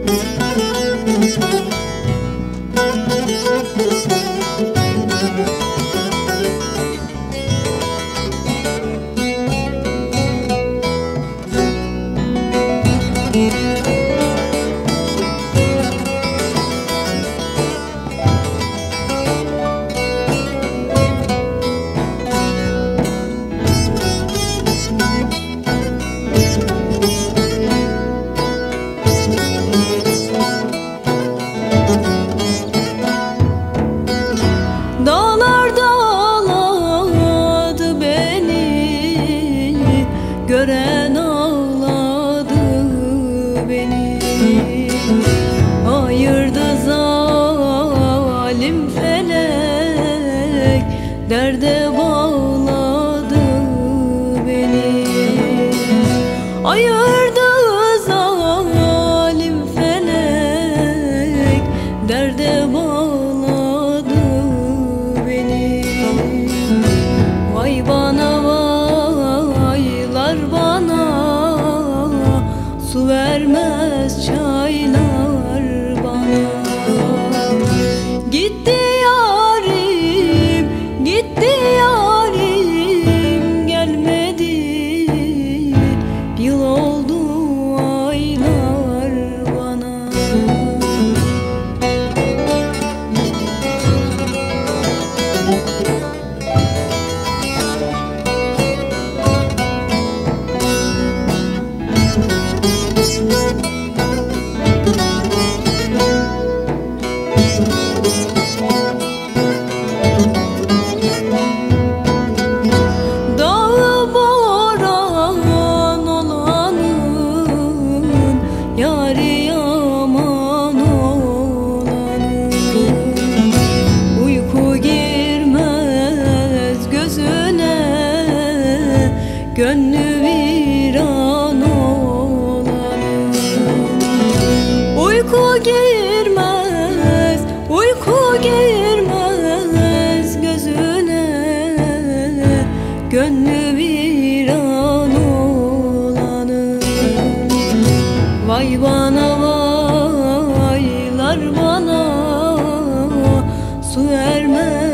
Dağlar dağladı beni, gören ağladı beni. Ayırdı zalim felek, derde bağladı beni. Ayırdı zalim felek, derde bağladı beni. Vay bana vaylar bana, su vermez çaylar bana. Gitti yarim, gitti yarim, gelmedi. Yıl oldu aylar bana. Dağı boran olanın, yari yaman olanın. Uyku girmez gözüne, gönlü viran olanın. Uyku girmez, uyku girmez gözüne, gönlü viran olanın. Vay bana vaylar bana, su vermez